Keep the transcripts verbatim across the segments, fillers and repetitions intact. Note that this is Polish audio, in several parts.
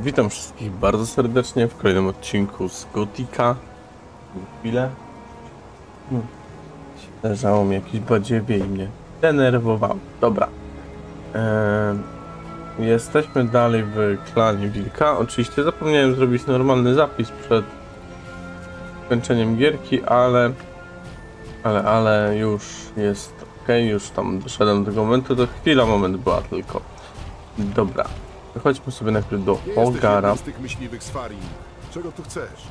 Witam wszystkich bardzo serdecznie w kolejnym odcinku z Gothica. Chwilę. Hmm. Leżało mi jakieś badziewie i mnie denerwowało. Dobra. Eee, jesteśmy dalej w klanie wilka. Oczywiście zapomniałem zrobić normalny zapis przed skończeniem gierki, ale ale, ale już jest ok, już tam doszedłem do tego momentu, to chwila, moment była tylko. Dobra. Chodźmy sobie najpierw do Hogara. Z tych myśliwych z Farii. Czego tu chcesz?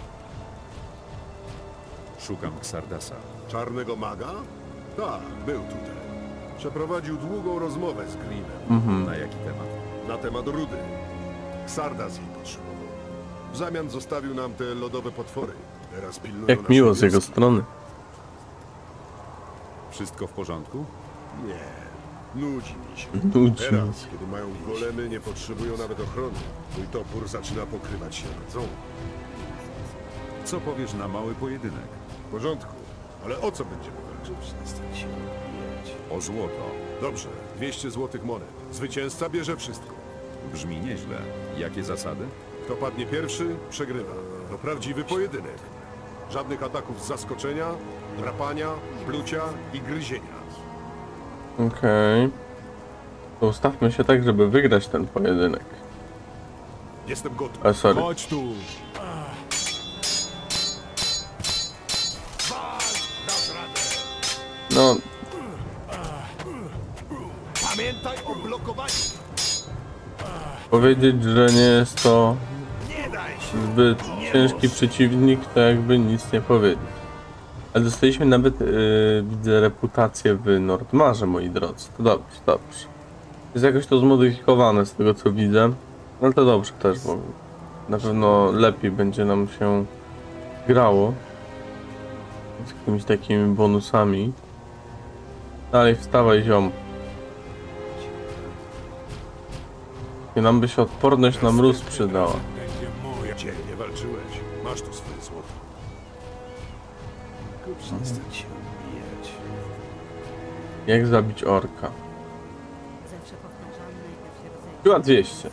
Szukam Xardasa. Czarnego maga? Tak, był tutaj. Przeprowadził długą rozmowę z Greenem. Mhm. Na jaki temat? Na temat rudy. Xardas jej potrzebował. W zamian zostawił nam te lodowe potwory. Teraz pilnują Jak naszej miło z jego wioski. strony. Wszystko w porządku? Nie, nudzi mi się. Nudzi. Teraz, kiedy mają golemy, nie potrzebują nawet ochrony. Mój topór zaczyna pokrywać się rdzą. Co powiesz na mały pojedynek? W porządku, ale o co będziemy walczyć? O złoto. Dobrze, dwieście złotych monet. Zwycięzca bierze wszystko. Brzmi nieźle. Jakie zasady? Kto padnie pierwszy, przegrywa. To prawdziwy pojedynek. Żadnych ataków z zaskoczenia, drapania, plucia i gryzienia. Okej. To ustawmy się tak, żeby wygrać ten pojedynek. Jestem gotów. A sorry. Chodź tu. No, Pamiętaj o blokowaniu. powiedzieć, że nie jest to Nie daj się. zbyt ciężki przeciwnik, to jakby nic nie powiedzieć. Ale dostaliśmy nawet, yy, widzę, reputację w Nordmarze, moi drodzy. To dobrze, dobrze. Jest jakoś to zmodyfikowane z tego, co widzę. Ale to dobrze też, bo na pewno lepiej będzie nam się grało z jakimiś takimi bonusami. Dalej wstawaj, ziom. I nam by się odporność na mróz przydała. Dzielnie walczyłeś. Masz tu swoje złoto. Przestań się ubijać. Jak zabić orka? Zawsze powtarzam, najpierw się rozejrzeć. Chyba dwieście.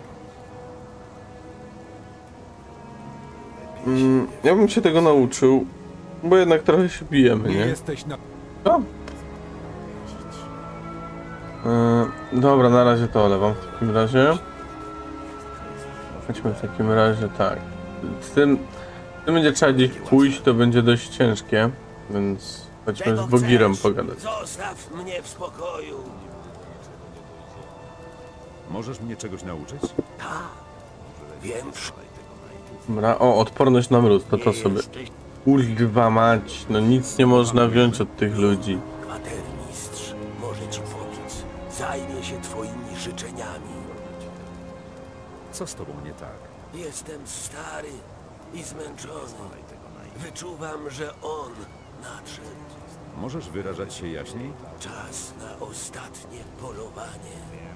Mm, ja bym się tego nauczył, bo jednak trochę się bijemy, nie? Jesteś na... Co? Yy, dobra, na razie to olewam w takim razie. Chodźmy w takim razie tak. Z tym, z tym będzie trzeba gdzieś pójść, to będzie dość ciężkie, więc chodźmy z Bogirem pogadać. Zostaw mnie w spokoju. Możesz mnie czegoś nauczyć? Wiem wszystko. Dobra, o, odporność na mróz, to to sobie. Kurwa mać, no nic nie można wziąć od tych ludzi. Kwatermistrz może ci pomóc. Zajmie się twoimi życzeniami. Co z tobą nie tak? Jestem stary i zmęczony. Wyczuwam, że on nadszedł. Możesz wyrażać się jaśniej? Czas na ostatnie polowanie.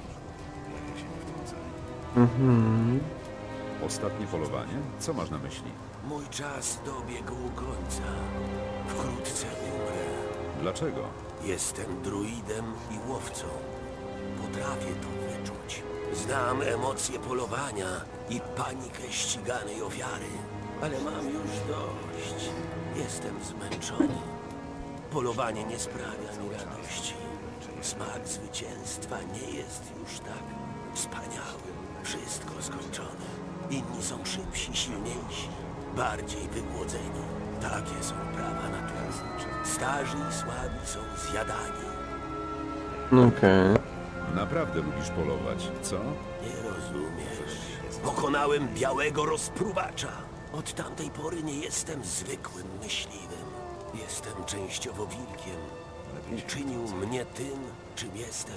Mhm. Ostatnie polowanie? Co masz na myśli? Mój czas dobiegł końca. Wkrótce umrę. Dlaczego? Jestem druidem i łowcą. Potrafię to wyczuć. Znam emocje polowania i panikę ściganej ofiary. Ale mam już dość. Jestem zmęczony. Polowanie nie sprawia mi radości. Smak zwycięstwa nie jest już tak wspaniały. Wszystko skończone. Inni są szybsi, silniejsi, bardziej wygłodzeni. Takie są prawa natury. Starzy i słabi są zjadani. Okej. Naprawdę lubisz polować, co? Nie rozumiesz. Pokonałem białego rozpruwacza. Od tamtej pory nie jestem zwykłym myśliwym. Jestem częściowo wilkiem. Uczynił mnie tym, czym jestem.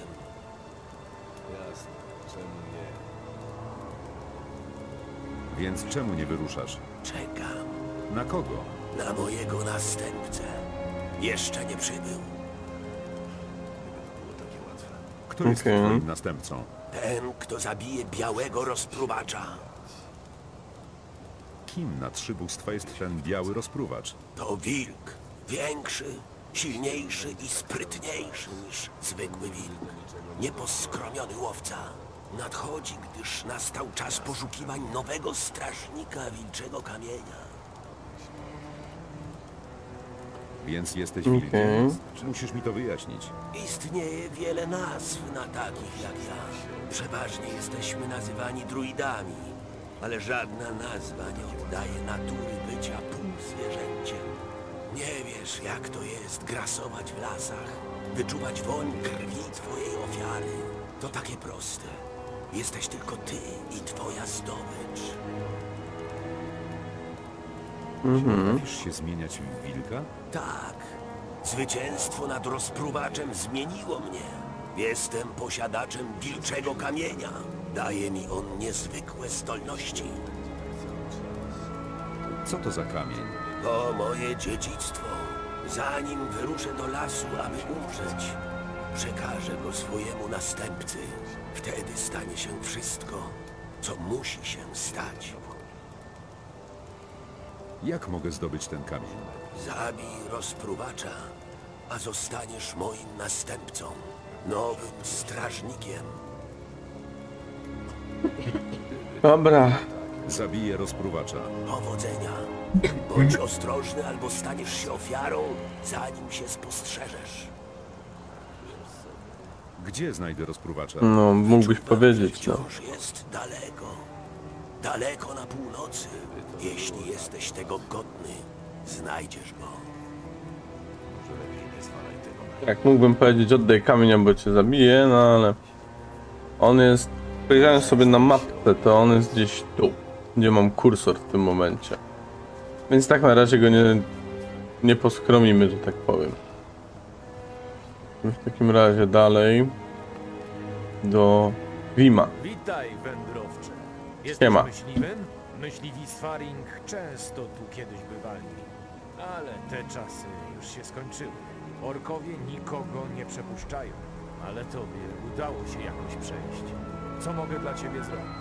Więc czemu nie wyruszasz? Czekam Na kogo? na mojego następcę. Jeszcze nie przybył. Kto jest Okej. twoim następcą? Ten, kto zabije białego rozpruwacza. Kim na trzy bóstwa jest ten biały rozpruwacz? To wilk. Większy, silniejszy i sprytniejszy niż zwykły wilk. Nieposkromiony łowca. Nadchodzi, gdyż nastał czas poszukiwań nowego strażnika Wilczego Kamienia. Więc jesteś Okej. wilkiem? Czy musisz mi to wyjaśnić? Istnieje wiele nazw na takich jak ja. Przeważnie jesteśmy nazywani druidami, ale żadna nazwa nie oddaje natury bycia półzwierzęciem. Nie wiesz, jak to jest grasować w lasach, wyczuwać woń krwi twojej ofiary. To takie proste. Jesteś tylko ty i twoja zdobycz. Potrafisz się zmieniać w wilka? Tak. Zwycięstwo nad rozpruwaczem zmieniło mnie. Jestem posiadaczem wilczego kamienia. Daje mi on niezwykłe zdolności. Co to za kamień? To moje dziedzictwo. Zanim wyruszę do lasu, aby umrzeć, przekażę go swojemu następcy. Wtedy stanie się wszystko, co musi się stać. Jak mogę zdobyć ten kamień? Zabij rozpruwacza, a zostaniesz moim następcą, nowym strażnikiem. Dobra. Zabiję rozpruwacza. Powodzenia. Bądź ostrożny, albo staniesz się ofiarą, zanim się spostrzeżesz. Gdzie znajdę rozpruwacza? No, mógłbyś Wyczuwam, powiedzieć, że no. wciąż jest daleko. Daleko na północy. Jeśli jesteś tego godny, znajdziesz go. Jak mógłbym powiedzieć, oddaj kamień, bo cię zabiję, no ale... On jest... Spojrzałem sobie na mapę, to on jest gdzieś tu, gdzie mam kursor w tym momencie. Więc tak na razie go nie... nie poskromimy, że tak powiem. W takim razie dalej... do... Wima. Witaj, wędrowcze. Jesteś Siema. myśliwym? Myśliwi z Faring często tu kiedyś bywali. Ale te czasy już się skończyły. Orkowie nikogo nie przepuszczają. Ale tobie udało się jakoś przejść. Co mogę dla ciebie zrobić?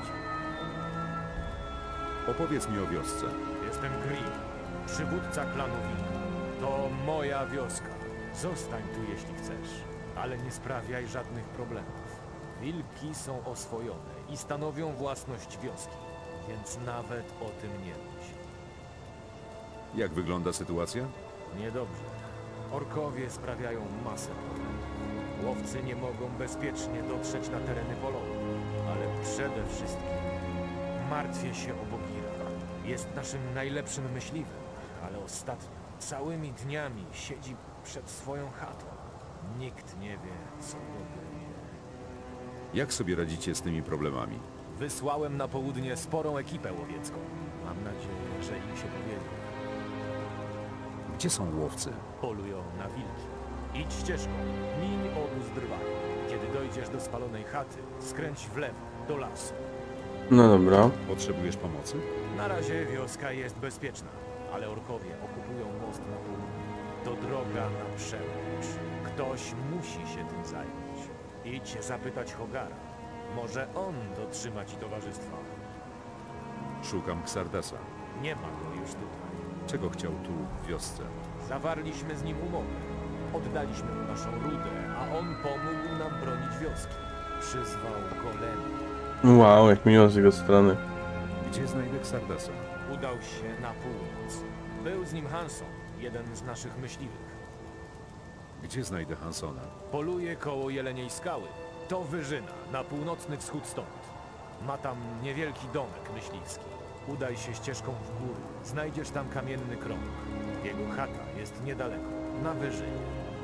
Opowiedz mi o wiosce. Jestem Grimm, przywódca klanu Wilka. To moja wioska. Zostań tu, jeśli chcesz. Ale nie sprawiaj żadnych problemów. Wilki są oswojone i stanowią własność wioski. Więc nawet o tym nie myśl. Jak wygląda sytuacja? Niedobrze. Orkowie sprawiają masę problemów. Łowcy nie mogą bezpiecznie dotrzeć na tereny polowe. Ale przede wszystkim martwię się o Bogira. Jest naszym najlepszym myśliwym, ale ostatnio całymi dniami siedzi przed swoją chatą. Nikt nie wie, co go gryzie. Jak sobie radzicie z tymi problemami? Wysłałem na południe sporą ekipę łowiecką. Mam nadzieję, że im się powiedzie. Gdzie są łowcy? Polują na wilki. Idź ścieżką, miń obóz drwali. Kiedy dojdziesz do spalonej chaty, skręć w lewo, do lasu. No dobra. Potrzebujesz pomocy? Na razie wioska jest bezpieczna, ale orkowie okupują most na południe. To droga na przełęcz. Ktoś musi się tym zająć. Idź zapytać Hogara. Może on dotrzyma ci towarzystwa. Szukam Xardasa. Nie ma go już tutaj. Czego chciał tu, w wiosce? Zawarliśmy z nim umowę. Oddaliśmy mu naszą rudę, a on pomógł nam bronić wioski. Przyzwał golemy. Wow, jak miło z jego strony. Gdzie znajdę Xardasa? Udał się na północ. Był z nim Hanson, jeden z naszych myśliwych. Gdzie znajdę Hansona? Poluje koło Jeleniej Skały. To wyżyna, na północny wschód stąd. Ma tam niewielki domek myśliwski. Udaj się ścieżką w góry. Znajdziesz tam kamienny krąg. Jego chata jest niedaleko, na wyżynie.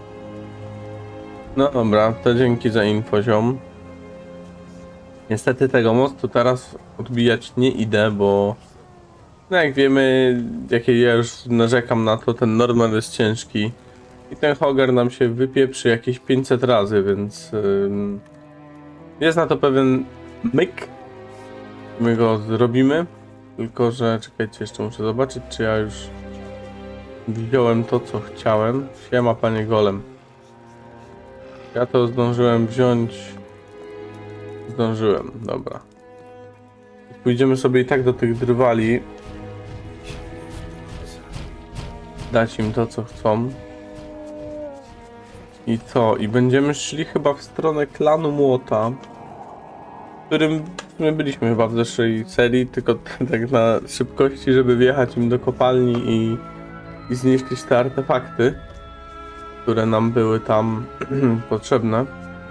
No dobra, to dzięki za info, ziom. Niestety tego mostu teraz odbijać nie idę, bo... No jak wiemy, jakie ja już narzekam na to, ten normal jest ciężki. I ten Hogar nam się wypieprzy jakieś pięćset razy, więc... Yy, jest na to pewien myk. My go zrobimy. Tylko, że czekajcie, jeszcze muszę zobaczyć, czy ja już wziąłem to, co chciałem. Siema, panie golem. Ja to zdążyłem wziąć. Zdążyłem, dobra. Pójdziemy sobie i tak do tych drwali. Dać im to, co chcą. I co? I będziemy szli chyba w stronę klanu Młota. którym my byliśmy chyba w zeszłej serii, tylko tak na szybkości, żeby wjechać im do kopalni i, i zniszczyć te artefakty, które nam były tam potrzebne.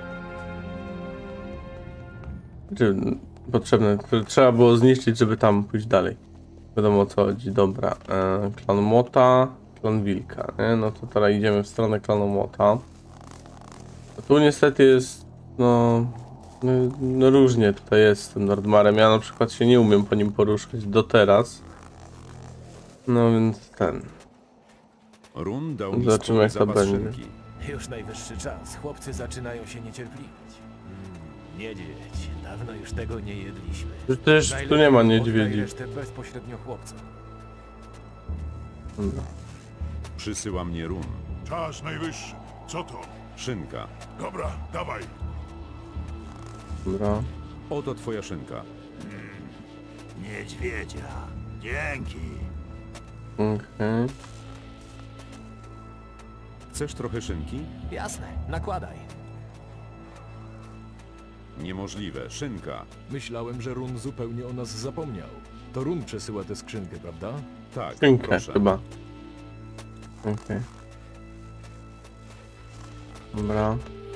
Czy potrzebne, które trzeba było zniszczyć, żeby tam pójść dalej. Wiadomo o co chodzi. Dobra, e, klan Młota, klan Wilka, nie? No to teraz idziemy w stronę klanu Młota. A tu niestety jest, no, no, no różnie tutaj jest z tym Nordmarem. Ja na przykład się nie umiem po nim poruszać do teraz. No więc ten. Run dał mi Zobaczymy, spory jak to zapas będzie. szynki. Już najwyższy czas. Chłopcy zaczynają się niecierpliwić. Mm, niedźwiedź. Dawno już tego nie jedliśmy. Przecież tu nie ma niedźwiedzi. Resztę bezpośrednio chłopcom. Dobra. Przysyła mnie Run. Czas najwyższy. Co to? Szynka. Dobra, dawaj. Dobra. Oto twoja szynka. Niedźwiedzia. Dzięki. Okej. Chcesz trochę szynki? Jasne, nakładaj. Niemożliwe. Szynka. Myślałem, że Run zupełnie o nas zapomniał. To Run przesyła tę skrzynkę, prawda? Tak, Skrzynkę proszę. chyba. Okej. Dobra.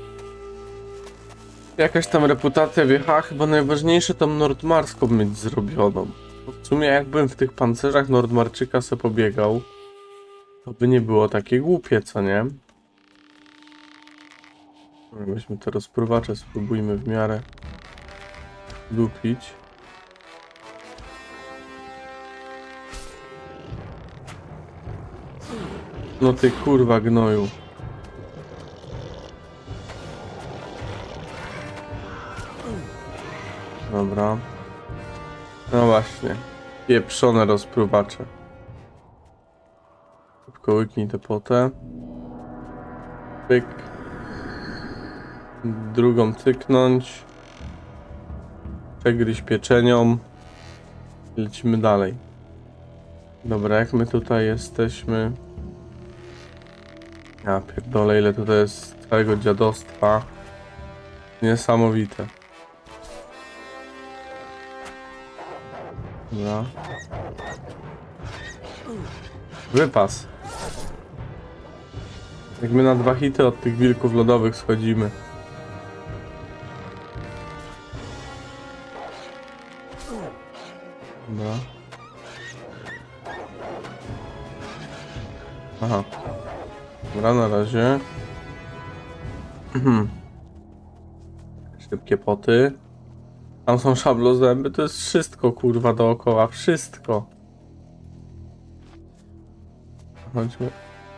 Jakaś tam reputacja wjechała, chyba najważniejsze tą nordmarską mieć zrobioną. Bo w sumie jakbym w tych pancerzach Nordmarczyka se pobiegał, to by nie było takie głupie, co nie? Weźmy te rozpruwacze, spróbujmy w miarę lupić. No ty kurwa gnoju. Dobra. No właśnie. Pieprzone rozpruwacze. Szybko łyknij tę potę. Pyk. Drugą cyknąć. Przegryźć pieczenią. Lecimy dalej. Dobra, jak my tutaj jesteśmy? Ja pierdolę, ile tutaj jest całego dziadostwa. Niesamowite. Dobra. Wypas. Jak my na dwa hity od tych wilków lodowych schodzimy. Dobra. Aha. Dobra, na razie. Szybkie poty. Tam są szablozęby, to jest wszystko kurwa dookoła, wszystko. Chodźmy.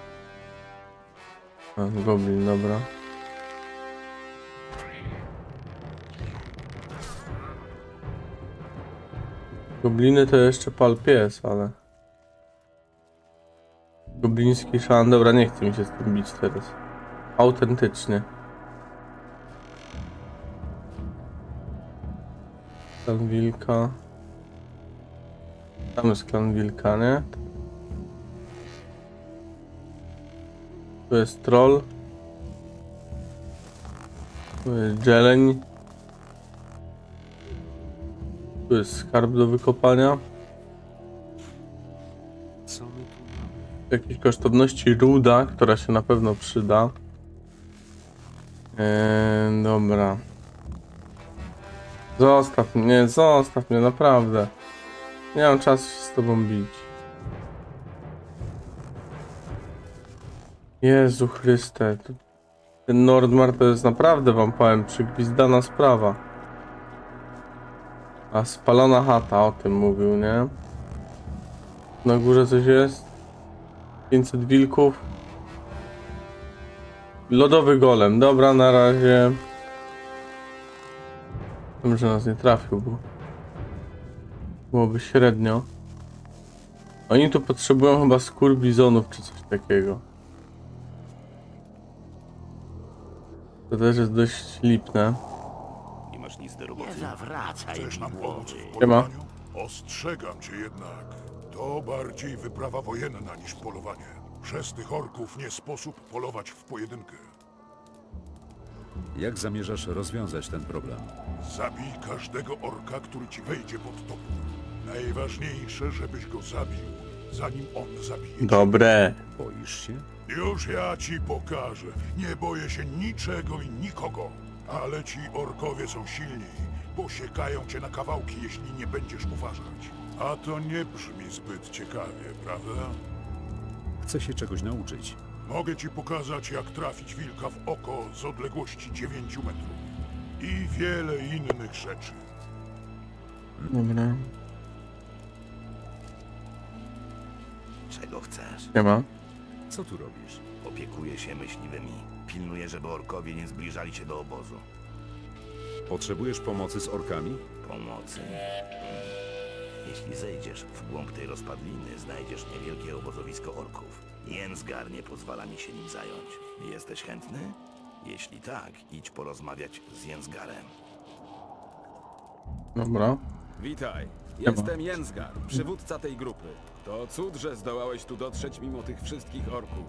A, goblin, dobra. Gobliny to jeszcze pal pies, ale... Gobliński szan, dobra, nie chcę mi się z tym bić teraz. Autentycznie. Klan wilka. Tam jest klan wilka, nie? Tu jest troll. Tu jest zieleń. Tu jest skarb do wykopania. Co my tu mamy? Jakieś kosztowności ruda, która się na pewno przyda. Eee, dobra. Zostaw mnie, zostaw mnie, naprawdę. Nie mam czasu się z tobą bić. Jezu Chryste. To... Ten Nordmar to jest naprawdę, wam powiem, przygwizdana sprawa. A spalona chata, o tym mówił, nie? Na górze coś jest? pięćset wilków. Lodowy golem, dobra, na razie. Wiem, że nas nie trafił, bo byłoby średnio. Oni tu potrzebują chyba skór bizonów czy coś takiego. To też jest dość lipne. Nie masz nic do roboty. Nie zawracaj Chcesz nam pomóc w Siema. polowaniu? Ostrzegam cię jednak. To bardziej wyprawa wojenna niż polowanie. Przez tych orków nie sposób polować w pojedynkę. Jak zamierzasz rozwiązać ten problem? Zabij każdego orka, który ci wejdzie pod topór. Najważniejsze, żebyś go zabił, zanim on zabije cię. Dobre. Boisz się? Już ja ci pokażę. Nie boję się niczego i nikogo. Ale ci orkowie są silni. Posiekają cię na kawałki, jeśli nie będziesz uważać. A to nie brzmi zbyt ciekawie, prawda? Chcę się czegoś nauczyć. Mogę ci pokazać, jak trafić wilka w oko z odległości dziewięciu metrów. I wiele innych rzeczy. Dobra. Czego chcesz? Nie ma. Co tu robisz? Opiekuję się myśliwymi. Pilnuję, żeby orkowie nie zbliżali się do obozu. Potrzebujesz pomocy z orkami? Pomocy? Jeśli zejdziesz w głąb tej rozpadliny, znajdziesz niewielkie obozowisko orków. Jensgar nie pozwala mi się nim zająć. Jesteś chętny? Jeśli tak, idź porozmawiać z Jensgarem. Dobra. Witaj, jestem Jensgar, przywódca tej grupy. To cud, że zdołałeś tu dotrzeć mimo tych wszystkich orków.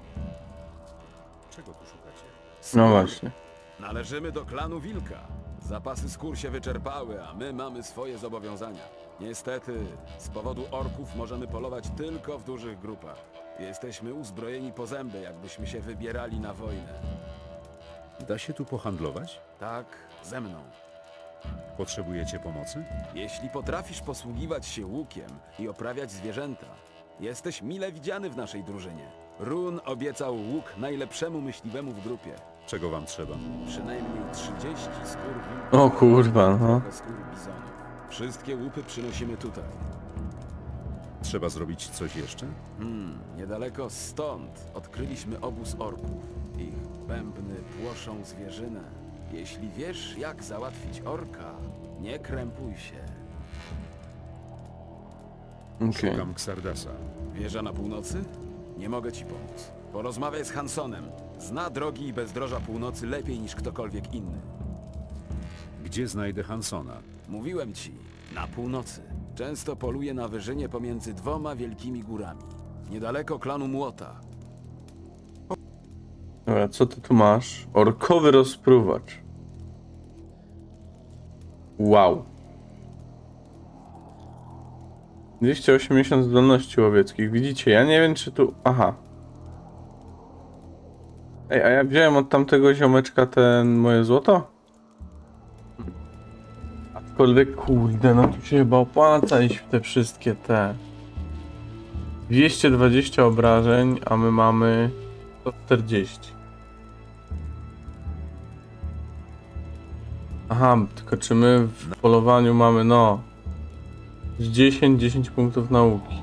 Czego tu szukacie? No właśnie. Należymy do klanu Wilka. Zapasy skór się wyczerpały, a my mamy swoje zobowiązania. Niestety, z powodu orków możemy polować tylko w dużych grupach. Jesteśmy uzbrojeni po zęby, jakbyśmy się wybierali na wojnę. Da się tu pohandlować? Tak, ze mną. Potrzebujecie pomocy? Jeśli potrafisz posługiwać się łukiem i oprawiać zwierzęta, jesteś mile widziany w naszej drużynie. Run obiecał łuk najlepszemu myśliwemu w grupie. Czego wam trzeba? Przynajmniej trzydzieści skór wilków. O kurwa, no. Trochę skór bizonów. Wszystkie łupy przynosimy tutaj. Trzeba zrobić coś jeszcze? Hmm, niedaleko stąd odkryliśmy obóz orków. Ich bębny płoszą zwierzynę. Jeśli wiesz, jak załatwić orka, nie krępuj się. Okej. Szukam Xardasa. Wieża na północy? Nie mogę ci pomóc. Porozmawiaj z Hansonem. Zna drogi i bezdroża północy lepiej niż ktokolwiek inny. Gdzie znajdę Hansona? Mówiłem ci, na północy. Często poluje na wyżynie pomiędzy dwoma wielkimi górami. Niedaleko klanu Młota. Dobra, co ty tu masz? Orkowy rozpruwacz. Wow. dwieście osiemdziesiąt zdolności łowieckich. Widzicie, ja nie wiem czy tu... Aha. Ej, a ja wziąłem od tamtego ziomeczka ten moje złoto? Aczkolwiek kurde, no tu się chyba opłaca iść w te wszystkie te... dwieście dwadzieścia obrażeń, a my mamy sto czterdzieści. Aha, tylko czy my w polowaniu mamy, no... dziesięć, dziesięć punktów nauki.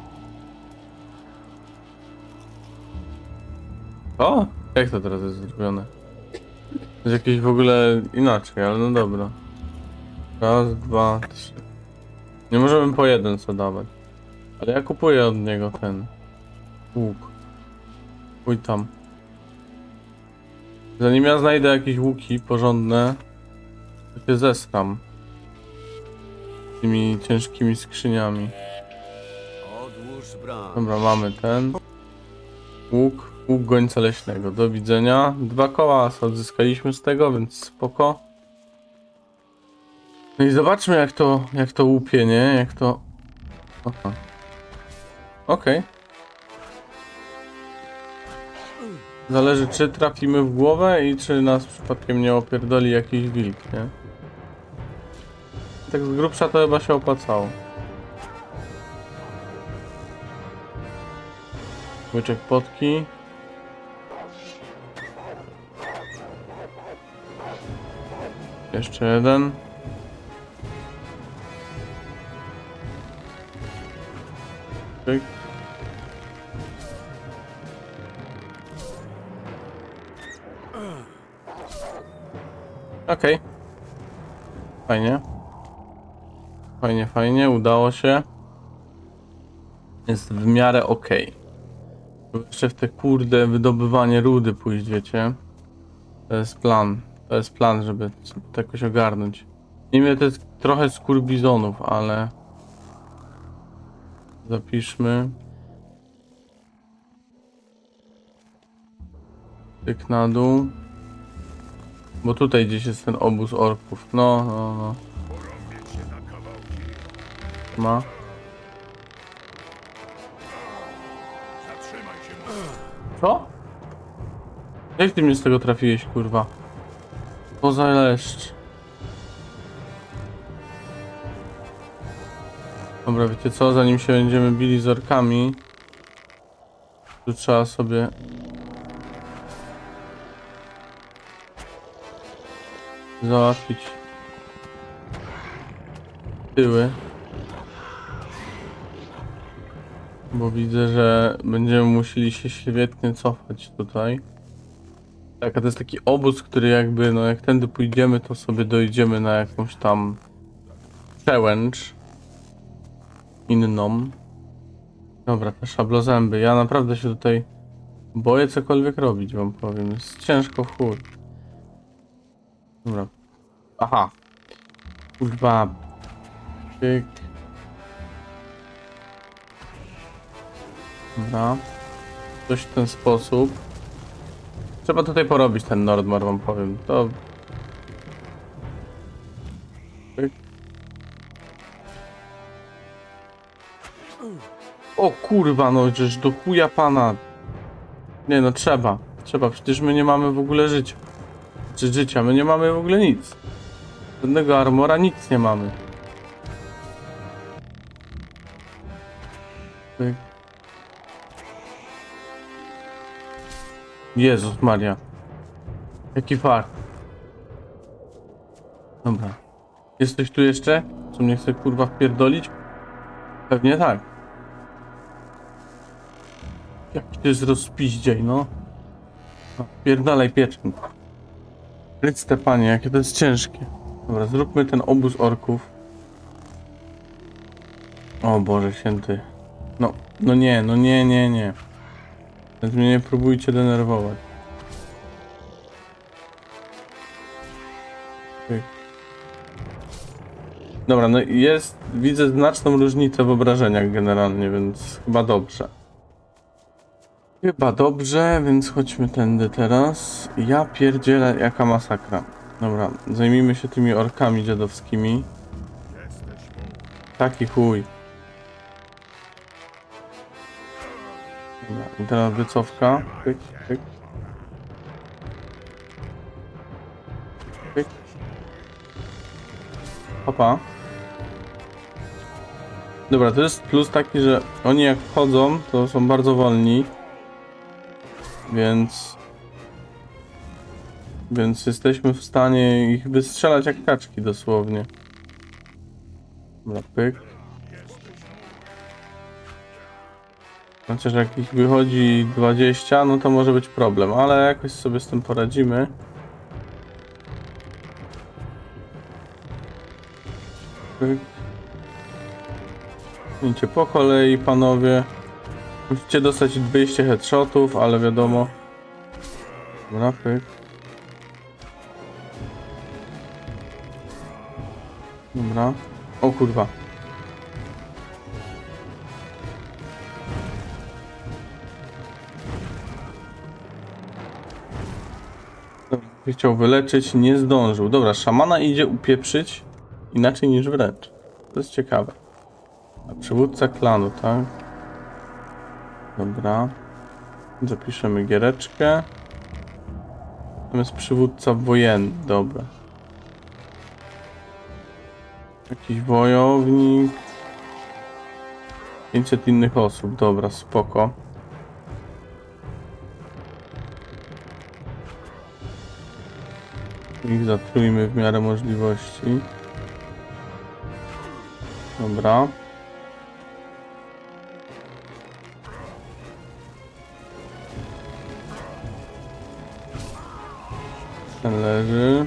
O! Jak to teraz jest zrobione? To jest jakieś w ogóle inaczej, ale no dobra. Raz, dwa, trzy. Nie możemy po jeden co dawać. Ale ja kupuję od niego ten łuk. Pójdź tam. Zanim ja znajdę jakieś łuki porządne, to się zeskam. Tymi ciężkimi skrzyniami. Odłóż bram. Dobra, mamy ten. Łuk, łuk gońca leśnego. Do widzenia. Dwa koła odzyskaliśmy z tego, więc spoko. No i zobaczmy jak to, jak to łupie, nie? Jak to... Aha. Okej. Okay. Zależy czy trafimy w głowę i czy nas przypadkiem nie opierdoli jakiś wilk, nie? Tak z grubsza to chyba się opłacało. Łyczek potki. Jeszcze jeden. Pyk. Okej. Okay. Fajnie. Fajnie, fajnie, udało się. Jest w miarę ok. Jeszcze w te kurde wydobywanie rudy pójść, wiecie. To jest plan. To jest plan, żeby to jakoś ogarnąć. Nie wiem, to jest trochę skór bizonów, ale... Zapiszmy. Tyk na dół. Bo tutaj gdzieś jest ten obóz orków. No, no, no. Ma. Co? Jak ty mnie z tego trafiłeś, kurwa? Poza leszcz. Dobra, wiecie co? Zanim się będziemy bili z orkami, tu trzeba sobie... załatwić tyły. Bo widzę, że będziemy musieli się świetnie cofać tutaj. Tak, a to jest taki obóz, który jakby, no jak tędy pójdziemy, to sobie dojdziemy na jakąś tam challenge inną. Dobra, te szablozęby. Ja naprawdę się tutaj boję cokolwiek robić, wam powiem. Jest ciężko w chuj. Dobra. Aha. Kurwa. Tyk. Dobra. Coś w ten sposób. Trzeba tutaj porobić ten Nordmar, wam powiem. To... Tyk. O kurwa, no przecież do chuja pana. Nie no, trzeba. Trzeba, przecież my nie mamy w ogóle życia. Czy życia, my nie mamy w ogóle nic. Żadnego armora, nic nie mamy. Tyk. Jezus Maria. Jaki fart. Dobra. Jesteś tu jeszcze? Co mnie chce kurwa wpierdolić? Pewnie tak. Jaki to jest rozpiździej, no. No pierdalaj pieczeń. Chryste panie, jakie to jest ciężkie. Dobra, zróbmy ten obóz orków. O Boże święty. No, no nie, no nie, nie, nie. Więc mnie nie próbujcie denerwować. Tyk. Dobra, no jest, widzę znaczną różnicę w obrażeniach generalnie, więc chyba dobrze. Chyba dobrze, więc chodźmy tędy teraz. Ja pierdzielę, jaka masakra. Dobra, zajmijmy się tymi orkami dziadowskimi. Taki chuj. Dobra, i teraz wycofka. Pyk, pyk. Pyk. Opa. Dobra, to jest plus taki, że oni jak wchodzą, to są bardzo wolni. Więc... Więc jesteśmy w stanie ich wystrzelać jak kaczki dosłownie. Dobra, pyk. Chociaż jak ich wychodzi dwadzieścia, no to może być problem, ale jakoś sobie z tym poradzimy. Pyk. Idźcie po kolei, panowie. Musicie dostać dwieście headshotów, ale wiadomo. Dobra, pyk. Dobra. O kurwa. Dobra, chciał wyleczyć, nie zdążył. Dobra, szamana idzie upieprzyć inaczej niż wręcz. To jest ciekawe. A przywódca klanu, tak? Dobra. Zapiszemy giereczkę. Tam jest przywódca wojenny, dobra. Jakiś wojownik. pięćset innych osób, dobra, spoko. Ich zatrujmy w miarę możliwości. Dobra. Ten leży.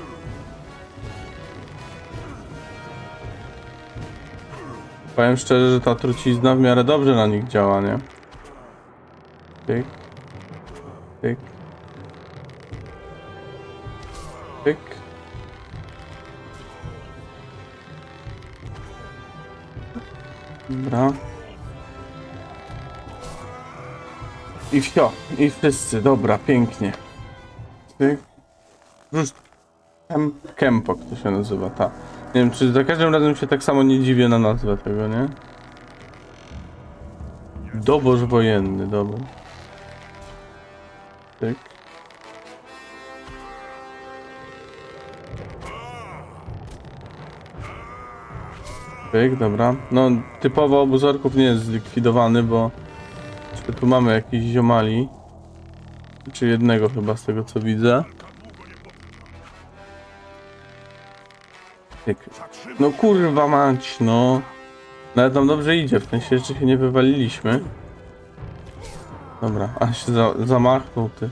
Powiem szczerze, że ta trucizna w miarę dobrze na nich działa, nie? Tyk. Tyk. Tyk. Dobra. I wsio. I wszyscy. Dobra, pięknie. Tyk. Rzuć, Kem Kempok to się nazywa, ta. Nie wiem, czy za każdym razem się tak samo nie dziwię na nazwę tego, nie? Doboż wojenny, dobra. Tak. Pyk, dobra. No, typowo obóz orków nie jest zlikwidowany, bo czy tu mamy jakiś ziomali. Czy jednego chyba z tego co widzę. Pyk. No kurwa mać, no. Nawet nam dobrze idzie, w sensie jeszcze się nie wywaliliśmy. Dobra, a się za zamachnął ty.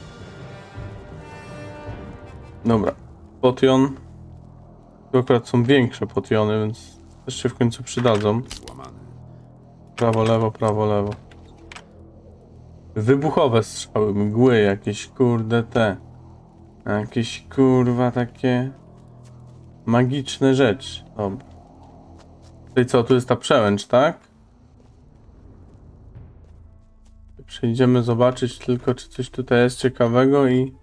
Dobra. Potion. Tu akurat są większe potiony, więc też się w końcu przydadzą. Prawo, lewo, prawo, lewo. Wybuchowe strzały, mgły jakieś, kurde te. Jakieś kurwa takie magiczne rzeczy. Dobra. Tutaj co, tu jest ta przełęcz, tak? Przejdziemy zobaczyć tylko, czy coś tutaj jest ciekawego i...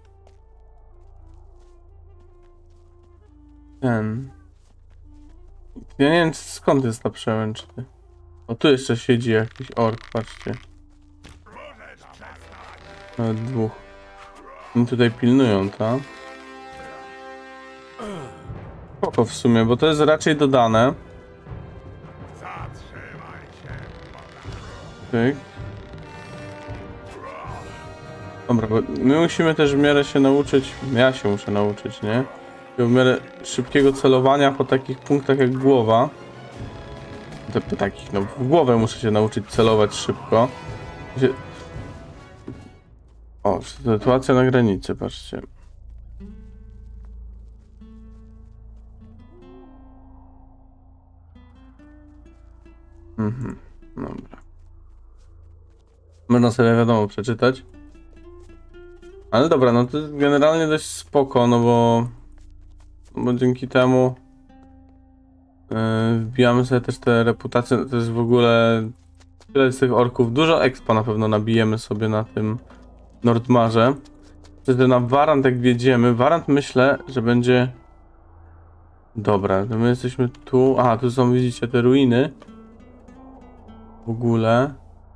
Ten... Ja nie wiem skąd jest ta przełęcz. O, tu jeszcze siedzi jakiś ork, patrzcie. Nawet dwóch. Oni tutaj pilnują, tak? Spoko w sumie, bo to jest raczej dodane. Pyk. Dobra, bo my musimy też w miarę się nauczyć, ja się muszę nauczyć, nie? W miarę szybkiego celowania po takich punktach jak głowa. Po takich, no w głowę muszę się nauczyć celować szybko. O, sytuacja na granicy, patrzcie. Mhm, dobra. Można sobie wiadomo przeczytać. Ale dobra, no to jest generalnie dość spoko, no bo... Bo dzięki temu... Yy, wbijamy sobie też te reputacje, to jest w ogóle... Tyle z tych orków, dużo expa na pewno nabijemy sobie na tym Nordmarze. Wtedy na Warant jak wjedziemy, Warant myślę, że będzie... Dobra, to my jesteśmy tu, aha, tu są, widzicie, te ruiny. W ogóle...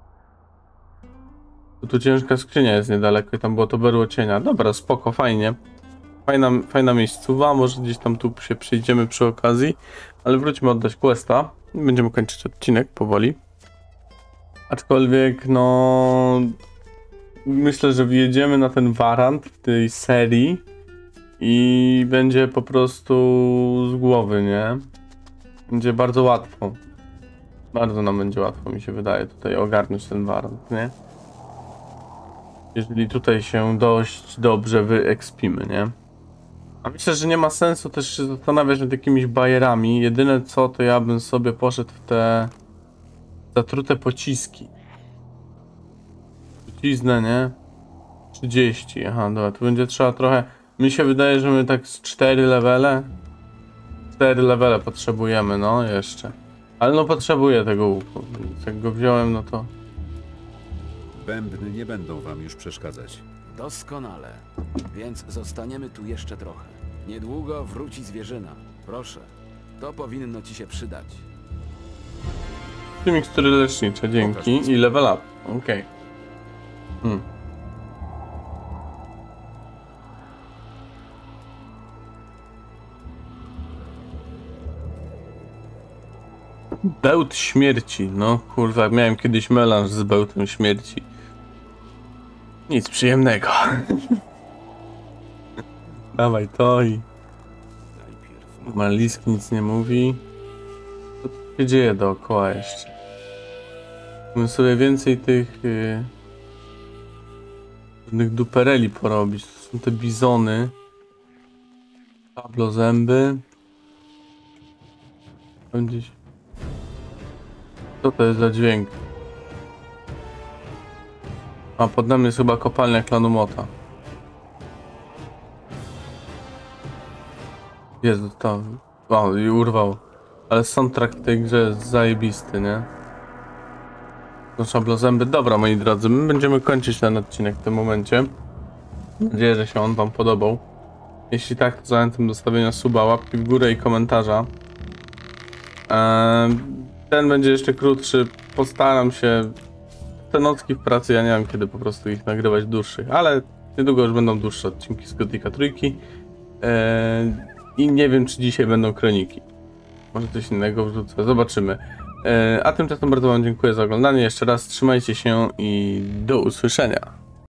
Tu ciężka skrzynia jest niedaleko i tam było to berło cienia. Dobra, spoko, fajnie. Fajna, fajna miejscowa, może gdzieś tam tu się przyjdziemy przy okazji. Ale wróćmy oddać questa. Będziemy kończyć odcinek powoli. Aczkolwiek, no... Myślę, że wjedziemy na ten Warant w tej serii. I będzie po prostu z głowy, nie? Będzie bardzo łatwo. Bardzo nam będzie łatwo, mi się wydaje, tutaj ogarnąć ten Warant, nie? Jeżeli tutaj się dość dobrze wyekspimy, nie? A myślę, że nie ma sensu też się zastanawiać nad jakimiś bajerami. Jedyne co, to ja bym sobie poszedł w te zatrute pociski. Truciznę, nie? trzydzieści, aha, dobra, tu będzie trzeba trochę... Mi się wydaje, że my tak z cztery levele... cztery levele potrzebujemy, no, jeszcze. Ale no potrzebuję tego łuku, więc jak go wziąłem, no to... Bębny nie będą wam już przeszkadzać. Doskonale. Więc zostaniemy tu jeszcze trochę. Niedługo wróci zwierzyna. Proszę. To powinno ci się przydać. Trzy mikstury lecznicze, dzięki. I level up. Okej. Okay. Hmm. Bełt śmierci. No kurwa, miałem kiedyś melanż z bełtem śmierci. Nic przyjemnego. Dawaj to i... Marliski nic nie mówi. Co tu się dzieje dookoła jeszcze? Musimy sobie więcej tych... Yy, różnych dupereli porobić. To są te bizony. Tablozęby. Tam gdzieś... Co to jest za dźwięk? A pod nami jest chyba kopalnia klanu Mota. Jezu, tam... O, i urwał. Ale soundtrack w tej grze jest zajebisty, nie? To szablozęby. Dobra, moi drodzy, my będziemy kończyć ten odcinek w tym momencie. Mam nadzieję, że się on wam podobał. Jeśli tak, to zachęcam do stawienia suba, łapki w górę i komentarza. Eee, ten będzie jeszcze krótszy. Postaram się. Te nocki w pracy, ja nie wiem kiedy po prostu ich nagrywać dłuższych, ale niedługo już będą dłuższe odcinki z Gothica trójki. Eee, I nie wiem, czy dzisiaj będą kroniki. Może coś innego wrzucę, zobaczymy. Eee, a tymczasem bardzo wam dziękuję za oglądanie. Jeszcze raz trzymajcie się i do usłyszenia.